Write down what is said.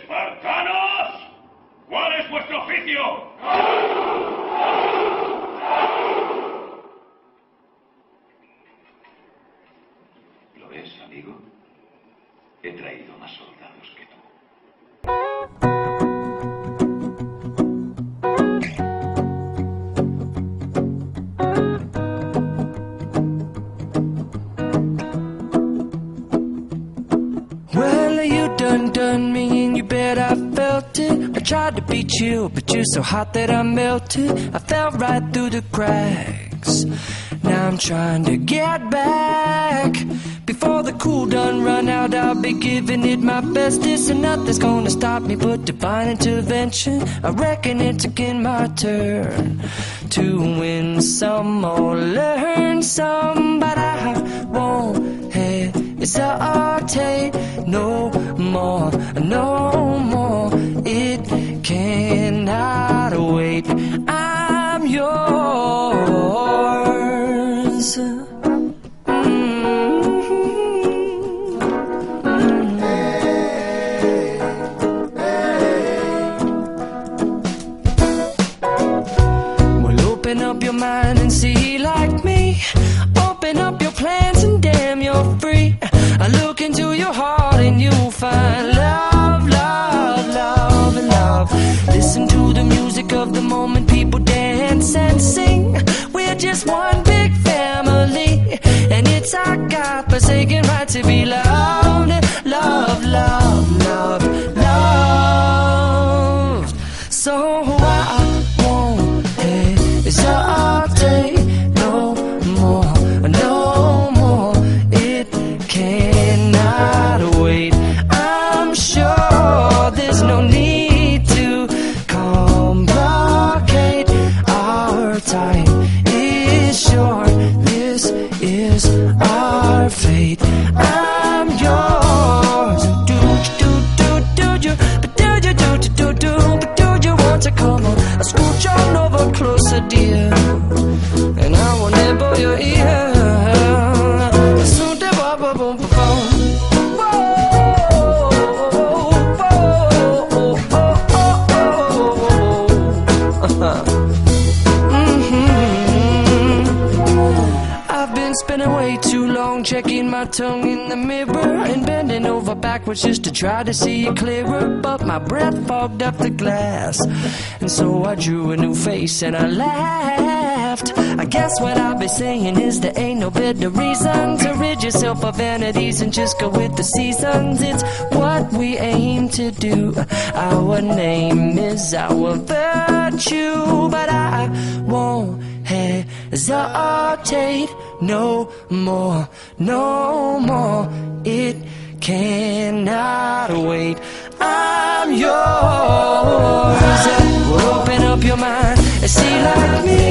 ¡Espartanos! ¿Cuál es vuestro oficio? ¿Lo ves, amigo? He traído más soldados que tú. Well, you done me and you bet I felt it. I tried to be chill, but you're so hot that I melted. I fell right through the cracks. Now I'm trying to get back. Before the cool done run out, I'll be giving it my bestest, and nothing's gonna stop me but divine intervention. I reckon it's again my turn to win some or learn some, but I won't hesitate no more, no more. It cannot wait. I'm yours. Open up your mind and see like me. Open up your plans and damn, you're free. I look into your heart and you'll find love, love, love, and love. Listen to the music of the moment, people dance and sing. We're just one big family, and it's our God-forsaken right to be loved. Love, love, love, love. So I won't hesitate no more, no more. It cannot wait. I'm sure there's no need to complicate. Our time is short. This is our fate. I'm yours. Do you? But do you But do you want to come on? I scooch on over closer, dear, and I will nibble your ear. Soon to boom, boom, boom, boom. I've been spending way too long checking my tongue in the mirror and bending over backwards just to try to see it clearer, but my breath fogged up the glass, and so I drew a new face and I laughed. I guess what I'll be saying is there ain't no better reason to rid yourself of vanities and just go with the seasons. It's what we aim to do. Our name is our virtue, but I won't hesitate no more, no more. It cannot wait. I'm yours. Open up your mind and see like me.